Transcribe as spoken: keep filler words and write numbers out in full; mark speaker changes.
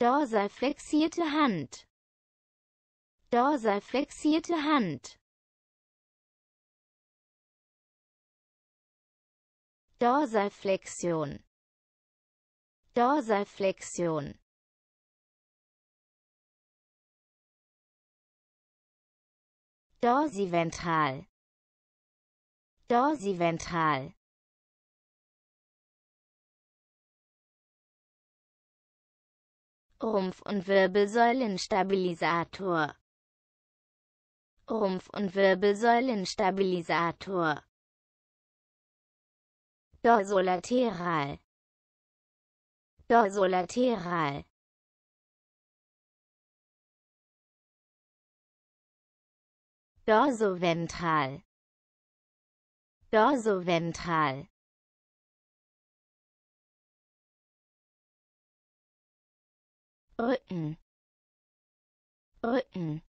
Speaker 1: Dorsalflexierte Hand. Dorsalflexierte Hand. Dorsalflexion. Dorsalflexion. Dorsiventral. Dorsiventral. Rumpf- und Wirbelsäulenstabilisator. Rumpf- und Wirbelsäulenstabilisator. Dorsolateral. Dorsolateral. Dorsoventral. Dorsoventral. Rücken. Rücken.